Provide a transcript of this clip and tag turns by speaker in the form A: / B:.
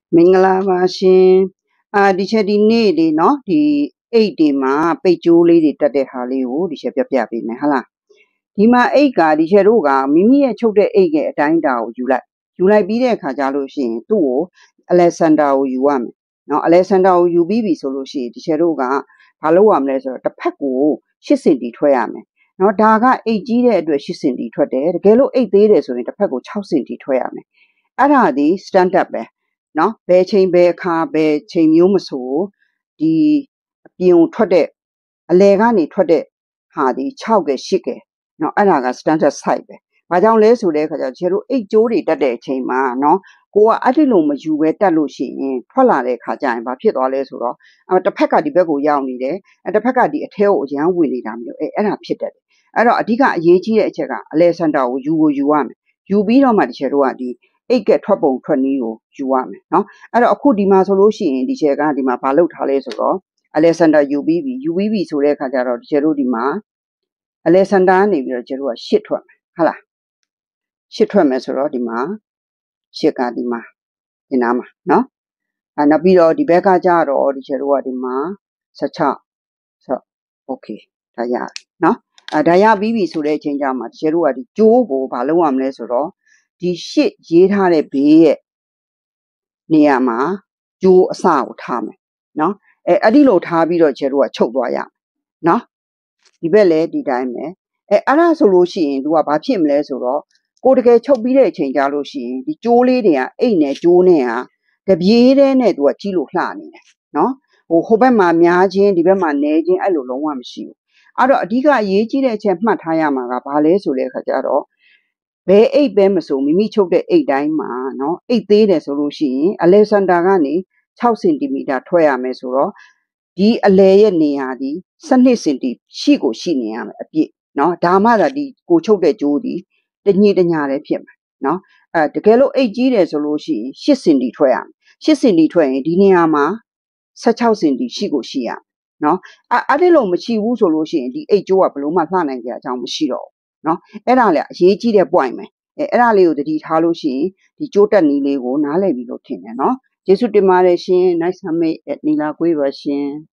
A: မင်္ဂလာပါရှင်ဒီချက်ဒီနေ့လေးเนาะဒီအိတ်တွေမှာပိတ်ကြိုးလေးတွေတက်တဲ့ဟာလေးကိုဒီချက်ပြပြပေးမယ်ဟုတ်လားဒီမှာအိတ်ကဒီချက်တို့ကမိမိရဲ့ချုပ်တဲ့အိတ်ရဲ့အတိုင်းအတာကိုယူလိုက်ပြီးတဲ့အခါကျလို့ရှိရင်သူ့ကိုအလက်ဆန်ဒါကိုယူရမယ်เนาะအလက်ဆန်ဒါကိုယူပြီးပြီဆိုလို့ရှိရင်ဒီချက်တို့ကဘာလုပ်ရမလဲဆိုတော့တစ်ဖက်ကို8စင်တီထွက်ရမယ်เนาะဒါကအိတ်ကြီးတဲ့အတွက်8စင်တီထွက်တယ်တကယ်လို့အိတ်သေးတယ်ဆိုရင်တစ်ဖက်ကို6စင်တီထွက်ရမယ်အဲ့ဒါဒီ standard ပဲเนาะဘယ်ချိန်ဘယ်အခါဘယ်ချိန်မျိုးမဆိုဒီအပြင်ကိုထွက်တဲ့အလဲကနေထွက်တဲ့ဟာဒီ6က8ကเนาะအဲ့ဒါက standard size ပဲဘာကြောင့်လဲဆိုတဲ့အခါကျတော့ကျတို့အိတ်ကြိုးတွေတက်တဲ့အချိန်မှာเนาะကိုကအဲ့ဒီလိုမယူပဲတက်လို့ရှိရင်ထွက်လာတဲ့အခါကျရင်ဘာဖြစ်သွားလဲဆိုတော့တစ်ဖက်ကဒီဘက်ကိုရောက်နေတယ်တစ်ဖက်ကဒီအထဲကိုအရန်ဝင်နေတာမျိုးအဲ့ဒါဖြစ်တတ်တယ်အဲ့တော့အဓိကအရေးကြီးတဲ့အချက်ကအလဲစင်တာကိုယူရမယ်ယူပြီးတော့မှဒီချက်တို့ကဒီအိတ်ကထွက်ပုံထွက်နည်းကိုယူရမယ်เนาะအဲ့တော့အခုဒီမှာဆိုလို့ရှိရင်ဒီချက်ကဒီမှာဘာလုပ်ထားလဲဆိုတော့အလက်ဆန်ဒါယူပြီးပြီဆိုတဲ့အခါကျတော့ဒီချက်တို့ဒီမှာအလက်ဆန်ဒါကနေပြီးတော့ကျတို့က8ထွက်မယ်ဟုတ်လား8ထွက်မယ်ဆိုတော့ဒီမှာ8ကဒီမှာဒီနားမှာเนาะနောက်ပြီးတော့ဒီဘက်ကကျတော့ဒီချက်တို့ကဒီမှာ16ဆိုโอเคဒါရတယ်เนาะဒါရပြီးပြီဆိုတဲ့အချိန်ကျမှဒီချက်တို့ကဒီကျိုးကိုဘာလုပ်ရမလဲဆိုတော့ဒီ8ရေးထားတဲ့ဘေးရဲ့နေရာမှာကျိုးအစကိုထားမယ်เนาะအဲ့ဒီလိုထားပြီးတော့ကျတို့ကချုပ်သွားရမယ်เนาะဒီဘက်လည်းဒီတိုင်းပဲအဲ့ဒါဆိုလို့ရှိရင် तू ကဘာဖြစ်မလဲဆိုတော့ကိုတကယ်ချုပ်ပြီးတဲ့အချိန်ကြလို့ရှိရင်ဒီကျိုးလေးတွေကအိတ်နဲ့ကျိုးနဲ့ကတပြေးတဲ့နဲ့ तू ကကြီးလို့လှနေတယ်เนาะဟိုဘက်မှာများခြင်းဒီဘက်မှာနည်းခြင်းအဲ့လိုလုံးဝမရှိဘူးအဲ့တော့အဓိကအရေးကြီးတဲ့အချက်မှတ်ထားရမှာကဘာလဲဆိုတဲ့အခါကျတော့ဘယ်အိတ်ပဲမဆိုမိမိချုပ်တဲ့အိတ်တိုင်းမှာเนาะအိတ်သေးတယ်ဆိုလို့ရှိရင်အလဲစင်တာကနေ6စင်တီမီတာထွက်ရမယ်ဆိုတော့ဒီအလဲရဲ့နေရာဒီ12စင်တီရှိနေရမယ်အပြည့်เนาะဒါမှသာဒီကိုချုပ်တဲ့ကြိုးဒီတညီတညာလည်းဖြစ်မှာเนาะတကယ်လို့အိတ်ကြီးတယ်ဆိုလို့ရှိရင်8စင်တီထွက်ရမယ်8စင်တီထွက်ရင်ဒီနေရာမှာ16စင်တီရှိရမယ်เนาะအဲ့ဒီလိုမရှိဘူးဆိုလို့ရှိရင်ဒီအိတ်ကြိုးကဘယ်လို့မှလှနိုင်ကြအကြောင်းမရှိတော့ဘူးเนาะအဲ့ဒါလေအရေးကြီးတဲ့ point ပဲအဲ့ဒါလေးကိုတတိထားလို့ရှိရင်ဒီကြိုးတက်နည်းလေးကိုနားလည်ပြီးလို့ထင်တယ်เนาะကျေးဇူးတင်ပါတယ်ရှင် nice to meet နီလာကွေးပါရှင်